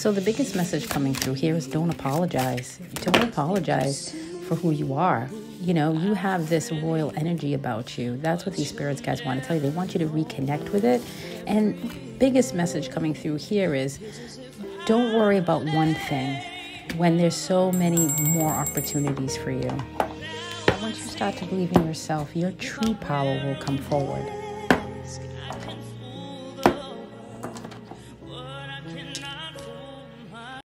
So the biggest message coming through here is don't apologize. Don't apologize for who you are. You know, you have this royal energy about you. That's what these spirits, guys, want to tell you. They want you to reconnect with it. And biggest message coming through here is don't worry about one thing when there's so many more opportunities for you. Once you start to believe in yourself, your true power will come forward.